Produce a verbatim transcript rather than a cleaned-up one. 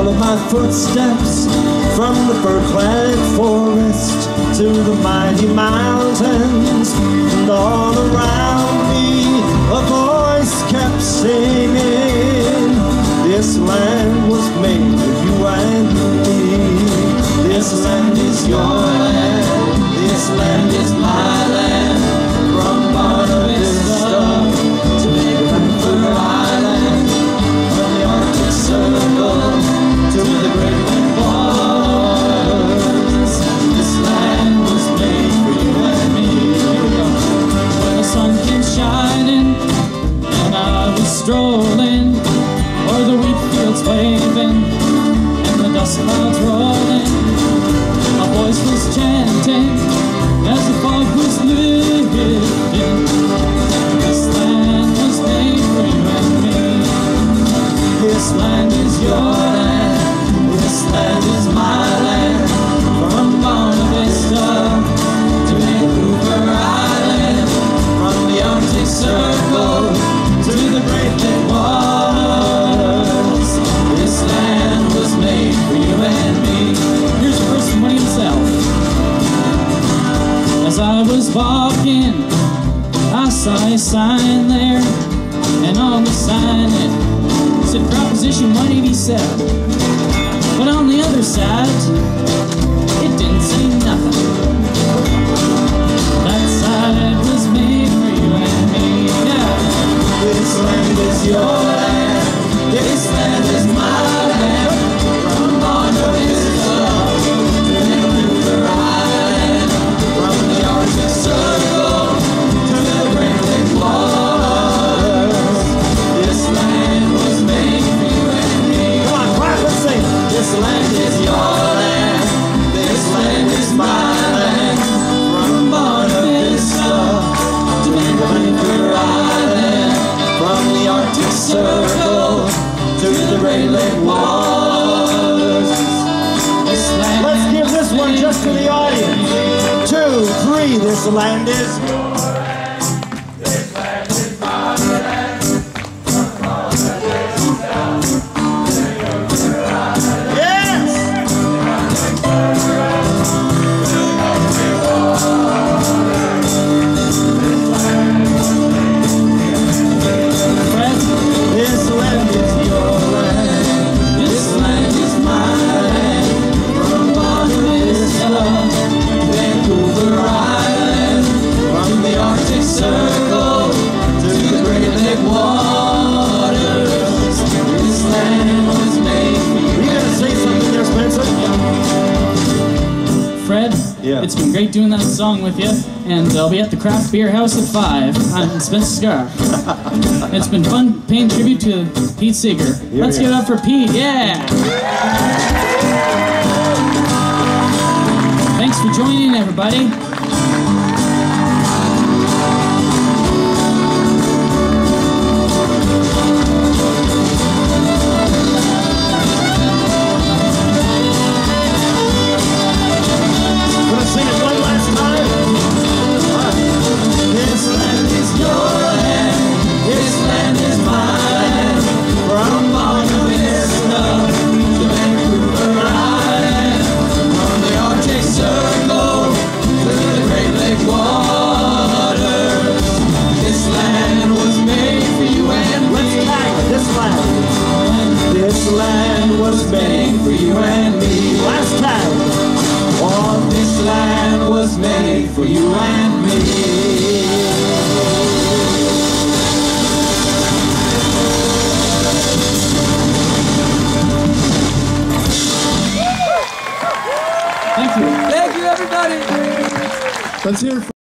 Follow my footsteps from the fir-clad forest to the mighty mountains, and all around me a voice kept singing, this land was made for you and me. This land is your land, this land is my land. From Buena Vista to Vancouver Island, from the Arctic Circle to the Great White Waters, this land was made for you and me. When the sun came shining and I was strolling o'er the wheat fields waving and the dust clouds rolling, my voice was chanting as the fog was lifting. This land was made for you and me. This land is your land, this land is my land. From Buena Vista to Vancouver Island, from the Arctic Circle to the Great Lake Waters, this land was made for you and me. Here's the first one himself. As I was walking, I saw a sign there, and on the sign it said Proposition one eighty-seven. But on the other side, it didn't say nothing. That side was made for you and me. Yeah. This land is your land, this land is my land. From Buena Vista to Vancouver Island, from the Arctic Circle to the Great Lake Waters, this land was made for you and me. Come on, clap and sing. This land is your land, this land is my land. From Buena Vista to Vancouver Island, from the Arctic Circle to the Great Lake Waters, this land. Let's give this one just to the audience. Two, three, this land is your land, this land is my land. From Buena Vista to Vancouver Island. Yes! This land is your land, this land is my land. From Buena Vista to Vancouver Island, from the Arctic Circle to the Great Lake Waters, this land was made for you. Are you gonna say something there, Spencer? Fred, yeah. It's been great doing that song with you, and I'll be at the Craft Beer House at five. I'm Spencer Scharf. It's been fun paying tribute to Pete Seeger. Here Let's give it up for Pete, yeah! Thanks for joining, everybody. This land was made for you and me. Last time. Oh, this land was made for you and me. Thank you. Thank you, everybody. Let's hear